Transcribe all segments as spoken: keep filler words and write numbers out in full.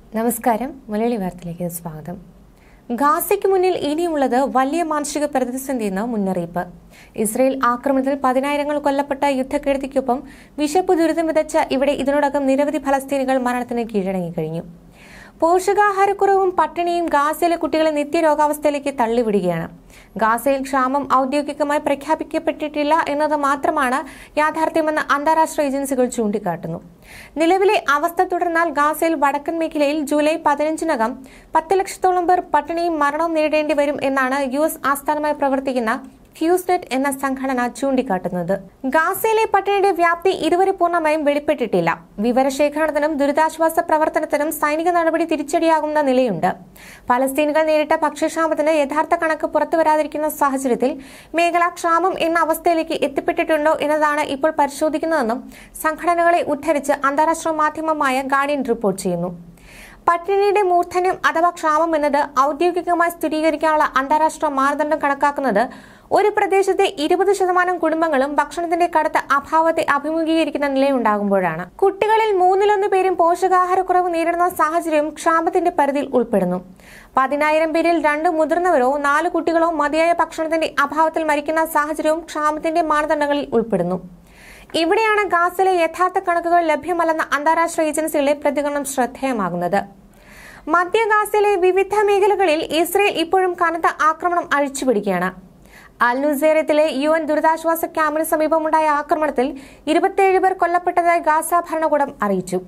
നമസ്കാരം. മലയാളി വാർത്തയിലേക്ക് സ്വാഗതം. ഗാസയ്ക്ക് മുന്നിൽ ഇനിയുള്ളത് വലിയ മാനുഷിക പ്രതിസന്ധിയെന്ന മുന്നറിയിപ്പ്. ഇസ്രയേൽ ആക്രമണത്തിൽ പതിനായിരങ്ങൾ കൊല്ലപ്പെട്ട യുദ്ധക്കെടുതിക്കൊപ്പം വിശപ്പ് ദുരിതം വിതച്ച ഇവിടെ ഇതിനോടകം നിരവധി ഫലസ്തീനികൾ മരണത്തിന് കീഴടങ്ങി കഴിഞ്ഞു. പോഷകാഹാരക്കുറവും പട്ടിണിയും ഗാസയിലെ കുട്ടികളെ നിത്യരോഗാവസ്ഥയിലേക്ക് തള്ളിവിടുകയാണ്. ഗാസയിൽ ക്ഷാമം ഔദ്യോഗികമായി പ്രഖ്യാപിക്കപ്പെട്ടിട്ടില്ല എന്നത് മാത്രമാണ് യാഥാർത്ഥ്യമെന്ന് അന്താരാഷ്ട്ര ഏജൻസികൾ ചൂണ്ടിക്കാട്ടുന്നു. നിലവിലെ അവസ്ഥ തുടർന്നാൽ ഗാസയിൽ വടക്കൻ മേഖലയിൽ ജൂലൈ പതിനഞ്ചിനകം പത്ത് ലക്ഷത്തോളം പേർ പട്ടിണിയും മരണവും നേരിടേണ്ടി വരും എന്നാണ് യു എസ് ആസ്ഥാനമായി പ്രവർത്തിക്കുന്ന ഫ്യൂസ്നെറ്റ് എന്ന സംഘടന ചൂണ്ടിക്കാട്ടുന്നത്. ഗാസയിലെ പട്ടിണിയുടെ വ്യാപ്തി ഇതുവരെ പൂർണ്ണമായും വെളിപ്പെട്ടിട്ടില്ല. വിവരശേഖരണത്തിനും ദുരിതാശ്വാസ പ്രവർത്തനത്തിനും സൈനിക നടപടി തിരിച്ചടിയാകുന്ന നിലയുണ്ട്. ഫലസ്തീനുകൾ നേരിട്ട ഭക്ഷ്യക്ഷാമത്തിന് യഥാർത്ഥ കണക്ക് പുറത്തുവരാതിരിക്കുന്ന സാഹചര്യത്തിൽ മേഖല ക്ഷാമം എന്ന അവസ്ഥയിലേക്ക് എത്തിപ്പെട്ടിട്ടുണ്ടോ എന്നതാണ് ഇപ്പോൾ പരിശോധിക്കുന്നതെന്നും സംഘടനകളെ ഉദ്ധരിച്ച് അന്താരാഷ്ട്ര മാധ്യമമായ ഗാർഡിയൻ റിപ്പോർട്ട് ചെയ്യുന്നു. പട്ടിണിയുടെ മൂർധന്യം അഥവാ ക്ഷാമം എന്നത് ഔദ്യോഗികമായി സ്ഥിരീകരിക്കാനുള്ള അന്താരാഷ്ട്ര മാനദണ്ഡം കണക്കാക്കുന്നത് ഒരു പ്രദേശത്തെ ഇരുപത് ശതമാനം കുടുംബങ്ങളും ഭക്ഷണത്തിന്റെ കടുത്ത അഭാവത്തെ അഭിമുഖീകരിക്കുന്ന നിലയുണ്ടാകുമ്പോഴാണ്. കുട്ടികളിൽ മൂന്നിലൊന്ന് പേരും പോഷകാഹാരക്കുറവ് നേരിടുന്ന സാഹചര്യം ക്ഷാമത്തിന്റെ പരിധിയിൽ ഉൾപ്പെടുന്നു. പതിനായിരം പേരിൽ രണ്ട് മുതിർന്നവരോ നാല് കുട്ടികളോ മതിയായ ഭക്ഷണത്തിന്റെ അഭാവത്തിൽ മരിക്കുന്ന സാഹചര്യവും ക്ഷാമത്തിന്റെ മാനദണ്ഡങ്ങളിൽ ഉൾപ്പെടുന്നു. ഇവിടെയാണ് ഗാസയിലെ യഥാർത്ഥ കണക്കുകൾ ലഭ്യമല്ലെന്ന അന്താരാഷ്ട്ര ഏജൻസികളുടെ പ്രതികരണം ശ്രദ്ധേയമാകുന്നത്. മധ്യ ഗാസയിലെ വിവിധ മേഖലകളിൽ ഇസ്രയേൽ ഇപ്പോഴും കനത്ത ആക്രമണം അഴിച്ചുപിടിക്കുകയാണ്. അൽ നുസൈറത്തിലെ യു എൻ ദുരിതാശ്വാസ ക്യാമ്പിന് സമീപമുണ്ടായ ആക്രമണത്തിൽ ഇരുപത്തിയേഴ് പേർ കൊല്ലപ്പെട്ടതായി ഗാസ ഭരണകൂടം അറിയിച്ചു.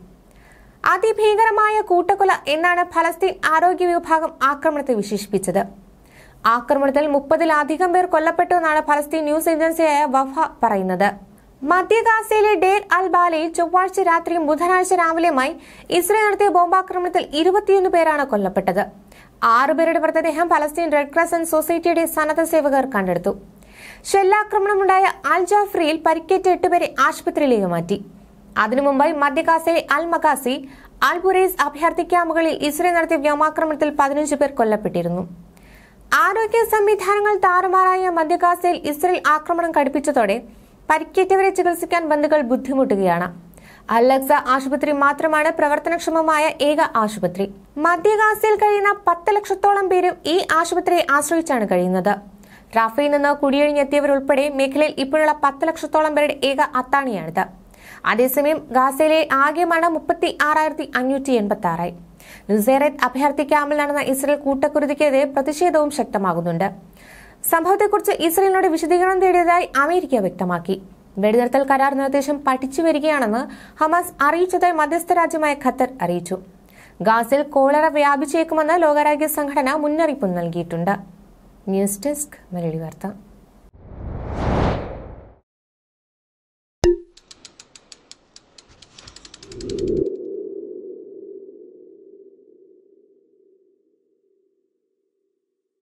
അതിഭീകരമായ കൂട്ടക്കൊല എന്നാണ് ഫലസ്തീൻ ആരോഗ്യ വിഭാഗം ആക്രമണത്തെ വിശേഷിപ്പിച്ചത്. ആക്രമണത്തിൽ മുപ്പതിലധികം പേർ കൊല്ലപ്പെട്ടു എന്നാണ് ഫലസ്തീൻ ന്യൂസ് ഏജൻസിയായ വഫ പറയുന്നത്. മധ്യ ഗാസയിലെ ഡേർ അൽ ബാലയിൽ ചൊവ്വാഴ്ച രാത്രിയും ബുധനാഴ്ച രാവിലെയുമായി ഇസ്രയേൽ നടത്തിയ ബോംബാക്രമണത്തിൽ ഇരുപത്തിയൊന്ന് പേരാണ് കൊല്ലപ്പെട്ടത്. ആറുപേരുടെ മൃതദേഹം ഫലസ്തീൻ റെഡ് ക്രസന്റ് സൊസൈറ്റിയുടെ സന്നദ്ധ സേവകർ കണ്ടെടുത്തു. ഷെല്ലാക്രമണമുണ്ടായ അൽ ജാഫ്രിയിൽ പരിക്കേറ്റ എട്ടുപേരെ ആശുപത്രിയിലേക്ക് മാറ്റി. അതിനു മുമ്പായി മധ്യ ഗാസയിലെ അൽ മഗാസി, അൽ ബുറൈസ് അഭയാർത്ഥി ക്യാമ്പുകളിൽ ഇസ്രയേൽ നടത്തിയ വ്യോമാക്രമണത്തിൽ പതിനഞ്ച് പേർ കൊല്ലപ്പെട്ടിരുന്നു. ആരോഗ്യ സംവിധാനങ്ങൾ താറുമാറായ മധ്യ ഗാസയിൽ ഇസ്രയേൽ ആക്രമണം കടുപ്പിച്ചതോടെ പരിക്കേറ്റവരെ ചികിത്സിക്കാൻ ബന്ധുക്കൾ ബുദ്ധിമുട്ടുകയാണ്. അൽ-അക്സ ആശുപത്രി മാത്രമാണ് പ്രവർത്തനക്ഷമമായ ഏക ആശുപത്രി. മധ്യ ഗാസയിൽ കഴിയുന്ന പത്ത് ലക്ഷത്തോളം പേരും ഈ ആശുപത്രിയെ ആശ്രയിച്ചാണ് കഴിയുന്നത്. റാഫയിൽ നിന്ന് കുടിയൊഴിഞ്ഞെത്തിയവരുൾപ്പെടെ മേഖലയിൽ ഇപ്പോഴുള്ള പത്ത് ലക്ഷത്തോളം പേരുടെ ഏക അത്താണിയാണിത്. അതേസമയം ഗാസയിലെ ആകെ മരണം മുപ്പത്തി ആറായിരത്തി അഞ്ഞൂറ്റി എൺപത്തി ആറായി. നുസൈറത്ത് അഭയാർത്ഥി ക്യാമ്പിൽ നടന്ന ഇസ്രയേൽ കൂട്ടക്കുരുതിക്കെതിരെ പ്രതിഷേധവും ശക്തമാകുന്നുണ്ട്. സംഭവത്തെക്കുറിച്ച് ഇസ്രയേലിനോട് വിശദീകരണം തേടിയതായി അമേരിക്ക വ്യക്തമാക്കി. വെടിനിർത്തൽ കരാർ നിർദ്ദേശം പഠിച്ചു വരികയാണെന്ന് ഹമാസ് അറിയിച്ചതായി മധ്യസ്ഥ രാജ്യമായ ഖത്തർ അറിയിച്ചു. ഗാസയിൽ കോളറ വ്യാപിച്ചേക്കുമെന്ന് ലോകാരോഗ്യ സംഘടന മുന്നറിയിപ്പ് നൽകിയിട്ടുണ്ട്. ന്യൂസ് ഡെസ്ക് മലയാളി വാർത്ത.